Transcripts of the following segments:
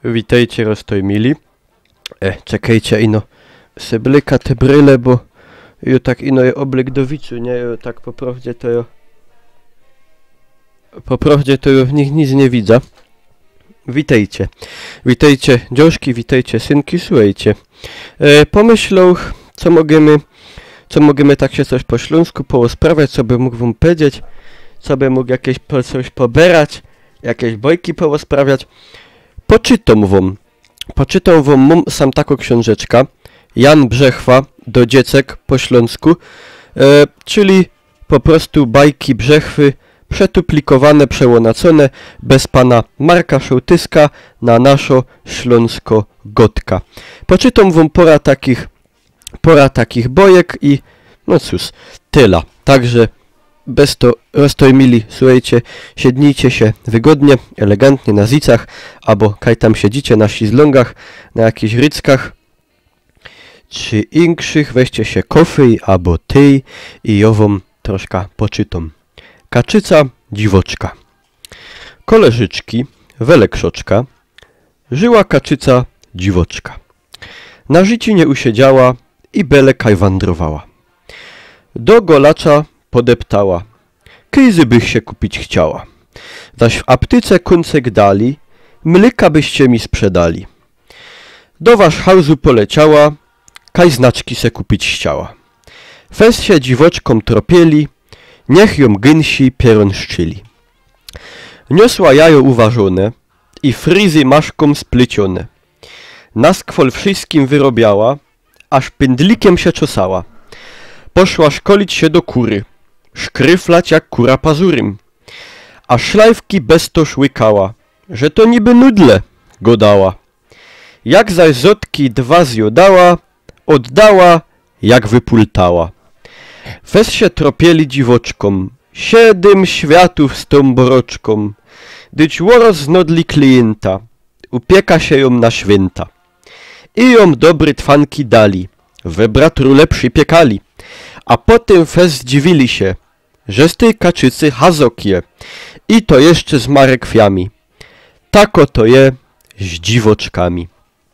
Witajcie, roztojmili. Czekajcie, ino se blyka te bryle, bo jo tak ino je oblyk do wiczu, nie? Jo tak poprawdzie to jo w nich nic nie widza. Witajcie. Witajcie, dziążki, witajcie, synki, słuchajcie. Pomyślał, co możemy tak się coś po śląsku poosprawiać, co by mógł wam powiedzieć, co by mógł jakieś coś poberać, jakieś bojki poosprawiać. Poczytam wam mam sam taką książeczka, Jan Brzechwa do dziecek po śląsku, czyli po prostu bajki Brzechwy, przetuplikowane, przełonacone, bez pana Marka Szołtyska na naszo śląsko-gotka. Poczytam wam pora takich bojek i no cóż, tyle. Także bez to roztojmili, słuchajcie, siednijcie się wygodnie, elegantnie na zicach, albo kaj tam siedzicie na szizlongach, na jakichś ryckach, czy inkszych, weźcie się kofy albo tej i ową troszkę poczytam. Kaczyca dziwoczka. Koleżyczki, welekrzoczka, żyła kaczyca dziwoczka. Na życiu nie usiedziała i bele kaj wandrowała. Do golacza podeptała, kyzy bych się kupić chciała. Zaś w aptyce kuncek dali, mlyka byście mi sprzedali. Do waszhausu poleciała, kaj znaczki se kupić chciała. Fes się dziwoczkom tropieli, niech ją gynsi pieron szczyli. Niosła jajo uważone i fryzy maszkom splecione. Naskwol wszystkim wyrobiała, aż pędlikiem się czosała. Poszła szkolić się do kury, szkryflać jak kura pazurym. A szlajwki bez to szłykała, że to niby nudle godała. Jak zaś zotki dwa zjodała, oddała, jak wypultała. Fes się tropieli dziwoczkom, 7 światów z tą boroczką, dyć łoros znodli klienta, upieka się ją na święta. I ją dobry twanki dali, we bratrule przypiekali, a potem fes zdziwili się, że z tej kaczycy hazok je, i to jeszcze z marekwiami. Tako to je z dziwoczkami.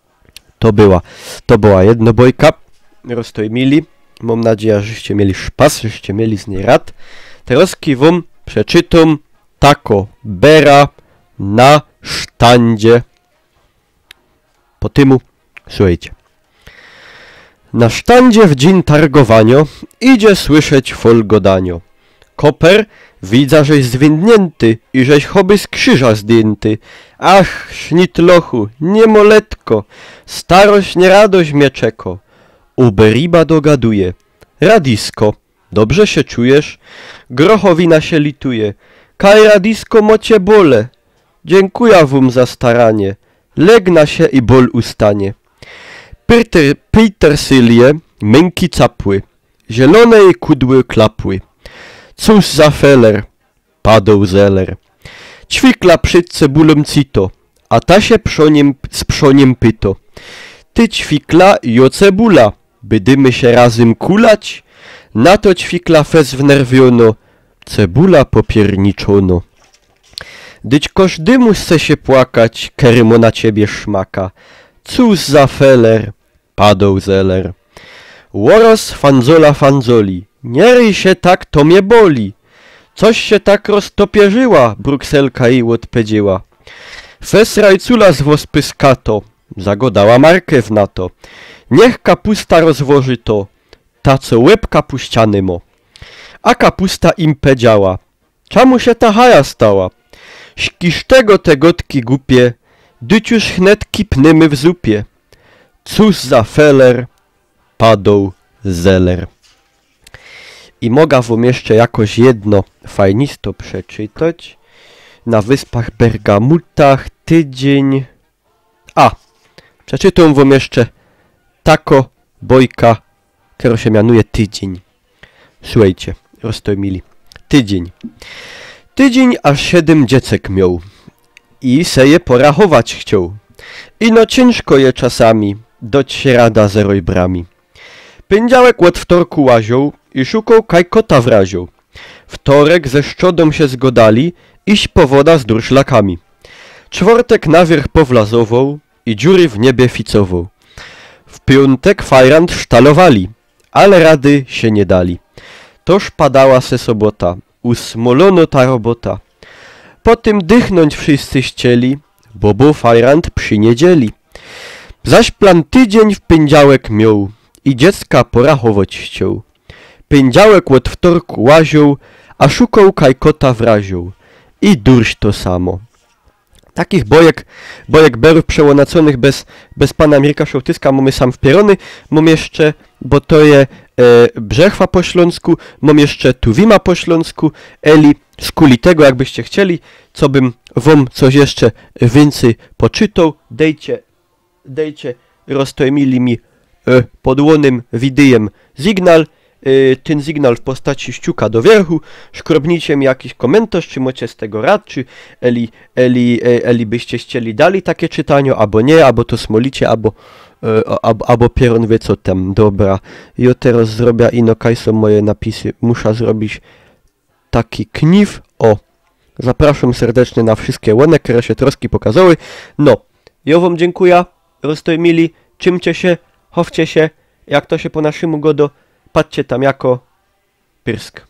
To była jedna bojka, roztojmili. Mam nadzieję, żeście mieli szpas, żeście mieli z niej rad. Teraz wam przeczytam tako bera na sztandzie. Po tymu słuchajcie. Na sztandzie w dzień targowania idzie słyszeć folgodanio. Koper widza, żeś zwiędnięty i żeś choby z krzyża zdjęty. Ach, sznitlochu, niemoletko, starość nie radość mnie czeko. Uberiba dogaduje. Radisko, dobrze się czujesz? Grochowina się lituje. Kaj radisko mocie bole. Dziękuję wam za staranie. Legna się i ból ustanie. Petersylie, męki capły. Zielone jej kudły klapły. Cóż za feller, padł zeller. Ćwikla przed cebulą cito, a ta się z przoniem pyto. Ty ćwikla jo cebula, bydymy się razem kulać? Na to ćwikla fez wnerwiono, cebula popierniczono. Dyć każdemu chce się płakać, kerymo na ciebie szmaka. Cóż za feller, padł zeller. Łoros fanzola fanzoli, nie ryj się tak, to mnie boli. Coś się tak roztopierzyła, Brukselka jej odpowiedziała. Fes rajcula z wospyskato, zagodała markew na to. Niech kapusta rozwoży to, ta co łeb kapuściany mo. A kapusta im powiedziała, czemu się ta haja stała? Śkisz tego te gotki głupie, dyć już chnetki pnymy w zupie. Cóż za feller, padł zeller. I mogę wam jeszcze jakoś jedno fajnisto przeczytać. Na wyspach Bergamutach tydzień... przeczytam wam jeszcze tako bojka, która się mianuje tydzień. Słuchajcie, roztojmili. Tydzień. Tydzień aż 7 dziecek miał i se je porachować chciał. Ino ciężko je czasami, doć się rada zeroj brami. Pędziałek od wtorku łazią i szukał kaj kota wrazią. Wtorek ze szczodą się zgodali iść po woda z durszlakami. czwartek nawierch powlazował i dziury w niebie ficował. W piątek fajrant sztalowali, ale rady się nie dali. Toż padała se sobota, usmolono ta robota. Po tym dychnąć wszyscy chcieli, bo fajrant przy niedzieli. Zaś plan tydzień w pędziałek miał i dziecka porachować chciał. Pędziałek od wtorku łaził, a szukał kajkota wraził. I durś to samo. Takich bojek berów przełonaconych bez pana Mirka Szołtyska mamy sam w pierony. Mam jeszcze, bo to je Brzechwa po śląsku, mam jeszcze Tuwima po śląsku, Eli z Kulitego, jakbyście chcieli, co bym wam coś jeszcze więcej poczytał. Dejcie roztojmili mi podłonym widyjem sygnał. Ten sygnał w postaci ściuka do wierchu, szkrobnijcie mi jakiś komentarz, czy macie z tego rad, czy Eli byście chcieli dali takie czytanie, albo nie, albo to smolicie, albo pieron wie co tam. Dobra, ja teraz zrobię ino kaj są moje napisy, muszę zrobić taki kniw, o, zapraszam serdecznie na wszystkie łone, które się troski pokazały. No, ja wam dziękuję, roztojmili, czymcie się, chowcie się, jak to się po naszemu godo, patrzcie tam jako pyrsk.